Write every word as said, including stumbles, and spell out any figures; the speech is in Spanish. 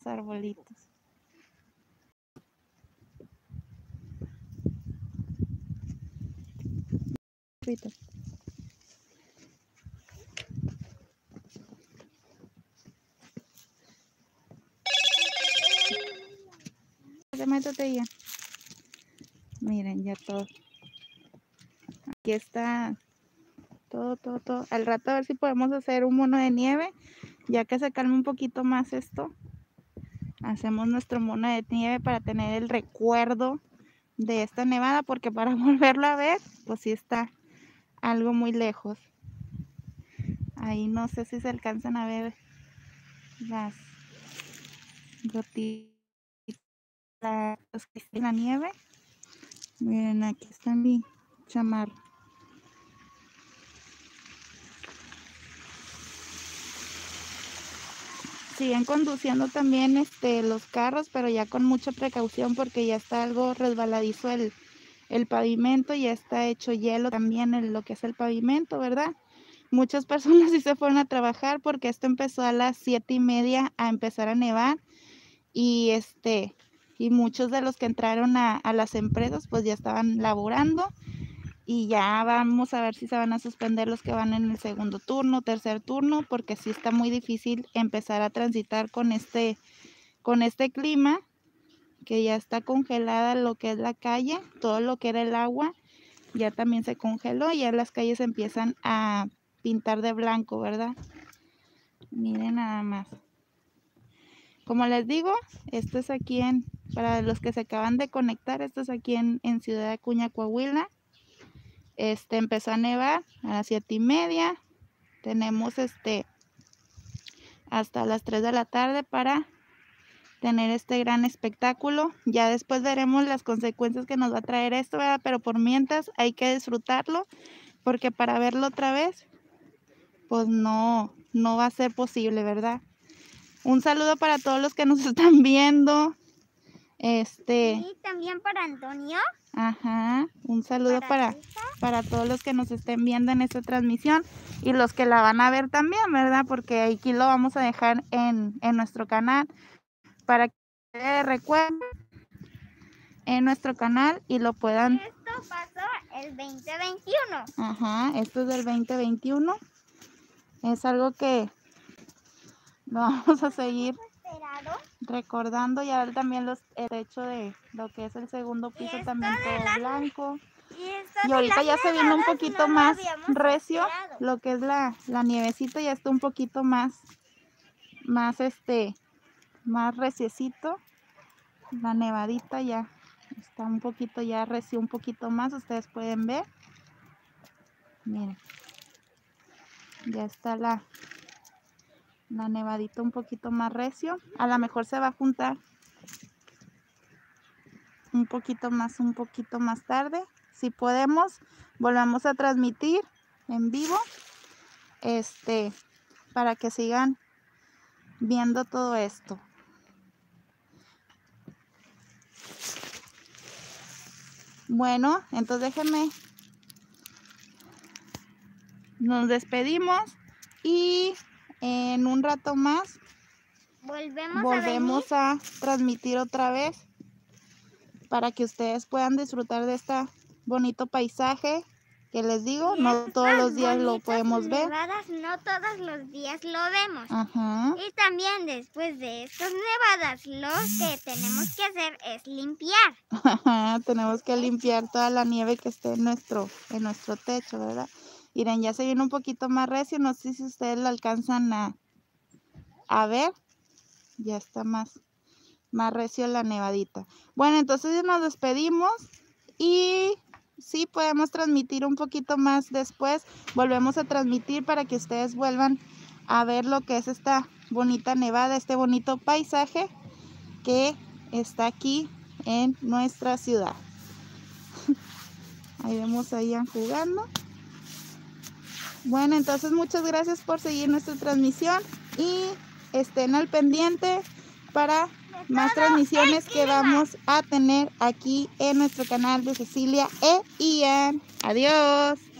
arbolitos. Métete ya. Miren, ya todo. Aquí está todo, todo, todo. Al rato a ver si podemos hacer un mono de nieve. Ya que se calme un poquito más esto, hacemos nuestro mono de nieve para tener el recuerdo de esta nevada, porque para volverlo a ver, pues sí está algo muy lejos. Ahí no sé si se alcanzan a ver las gotitas de la nieve. Miren, aquí está mi chamarra. Siguen conduciendo también este, los carros, pero ya con mucha precaución porque ya está algo resbaladizo el, el pavimento, ya está hecho hielo también en lo que es el pavimento, ¿verdad? Muchas personas sí se fueron a trabajar porque esto empezó a las siete y media a empezar a nevar y este y muchos de los que entraron a, a las empresas pues ya estaban laborando. Y ya vamos a ver si se van a suspender los que van en el segundo turno, tercer turno, porque sí está muy difícil empezar a transitar con este, con este clima, que ya está congelada lo que es la calle, todo lo que era el agua, ya también se congeló, y ya las calles empiezan a pintar de blanco, ¿verdad? Miren nada más. Como les digo, esto es aquí en, para los que se acaban de conectar, esto es aquí en, en Ciudad Acuña, Coahuila. Este empezó a nevar a las siete y media. Tenemos este hasta las tres de la tarde para tener este gran espectáculo. Ya después veremos las consecuencias que nos va a traer esto, ¿verdad? Pero por mientras hay que disfrutarlo, porque para verlo otra vez, pues no, no va a ser posible, ¿verdad? Un saludo para todos los que nos están viendo. Este. Y también para Antonio. Ajá, un saludo para, para, para todos los que nos estén viendo en esta transmisión y los que la van a ver también, ¿verdad? Porque aquí lo vamos a dejar en, en nuestro canal para que recuerden en nuestro canal y lo puedan. Esto pasó el veinte veintiuno. Ajá, esto es del veinte veintiuno. Es algo que lo vamos a seguir recordando. Y ahora también los, el techo de lo que es el segundo piso también todo las, blanco. Y, y ahorita ya se vino un poquito no más recio, esperado. Lo que es la, la nievecita ya está un poquito más, más este, más reciecito. La nevadita ya está un poquito ya recio, un poquito más, ustedes pueden ver. Miren, ya está la, la nevadita un poquito más recio. A lo mejor se va a juntar un poquito más, un poquito más tarde. Si podemos, volvamos a transmitir en vivo, este, para que sigan viendo todo esto. Bueno, entonces déjenme, nos despedimos y en un rato más volvemos, volvemos a, a transmitir otra vez para que ustedes puedan disfrutar de este bonito paisaje que les digo, y no todos los días lo podemos nevadas, ver. No todos los días lo vemos. Ajá. Y también después de estas nevadas, lo que tenemos que hacer es limpiar. Ajá, tenemos que limpiar toda la nieve que esté en nuestro, en nuestro techo, ¿verdad? Miren, ya se viene un poquito más recio, no sé si ustedes lo alcanzan a, a ver. Ya está más, más recio la nevadita. Bueno, entonces nos despedimos y sí podemos transmitir un poquito más después. Volvemos a transmitir para que ustedes vuelvan a ver lo que es esta bonita nevada, este bonito paisaje que está aquí en nuestra ciudad. Ahí vemos a Ian jugando. Bueno, entonces muchas gracias por seguir nuestra transmisión y estén al pendiente para más transmisiones que vamos a tener aquí en nuestro canal de Cecilia e Ian. Adiós.